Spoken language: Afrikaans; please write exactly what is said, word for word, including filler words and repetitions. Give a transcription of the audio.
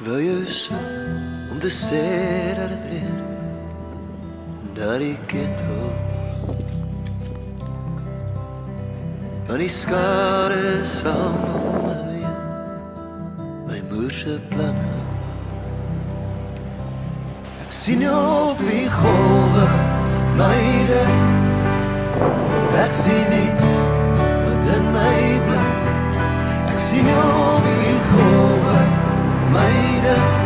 wil jou soek om te sê dat het reën, dat die ketel van die skade saam alweer, my moerse planne. Ek sien jou op die golwe, meide, ek sien iets wat in my bly. Ek sien jou op die golwe, meide,